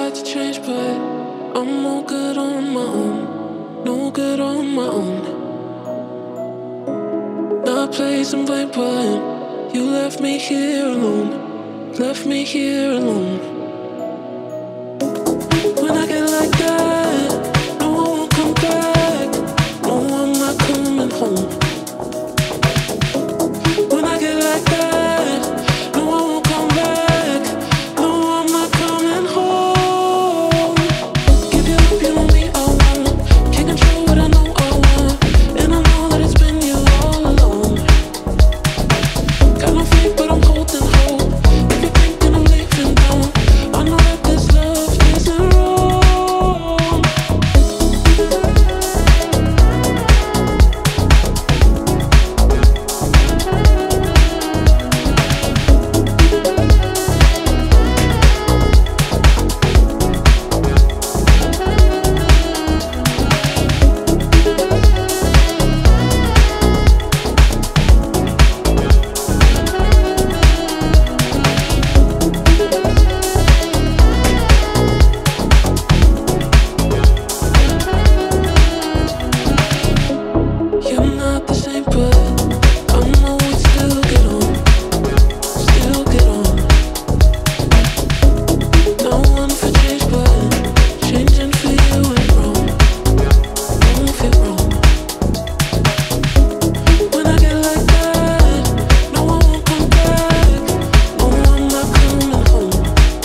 like to change, but I'm no good on my own. No good on my own. Not placing blame, but you left me here alone. Left me here alone. When I get like that, no one will come back. No, I'm not coming home. When I get like that, no one will come back. No, I'm not coming home. Give you up, you know me, I won't. Can't control what I know I want. And I know that it's been you all along. Got no faith, but I'm holding hope. If you're thinking I'm leaving down, I know that this love isn't wrong. You're not the same, but I know we still get on. Still get on. No one for change, but changing for you ain't wrong. Don't feel wrong. When I get like that, no one will come back. No, I'm not coming home.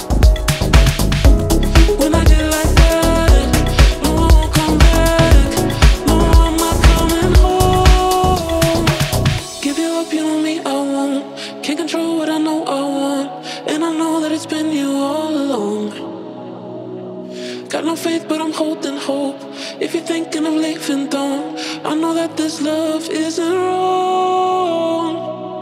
When I get like that, no one will come back. No, I'm not coming home. Give you up, you know me, I won't. Can't control what I know I want. And I know that it's been you all along. Got no faith, but I'm holding hope. If you're thinking of leaving, don't. I know that this love isn't wrong.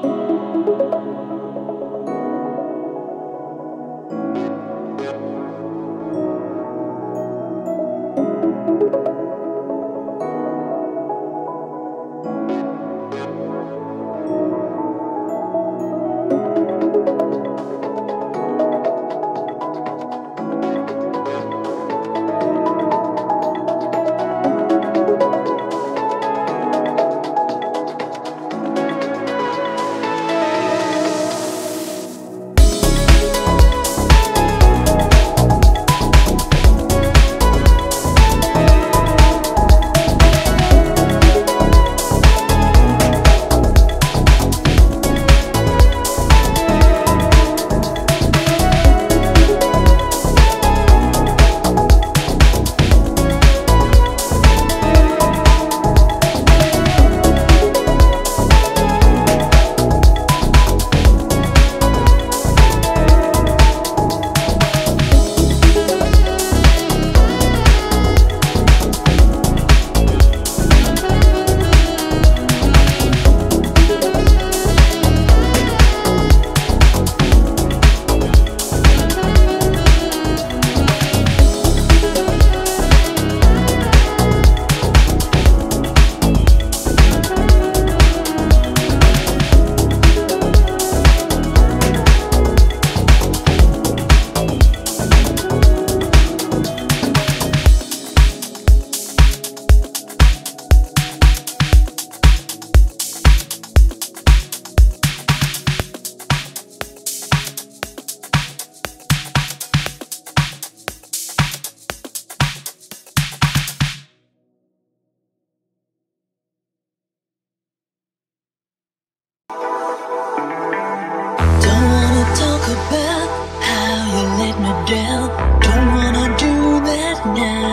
Don't wanna talk about how you let me down. Don't wanna do that now.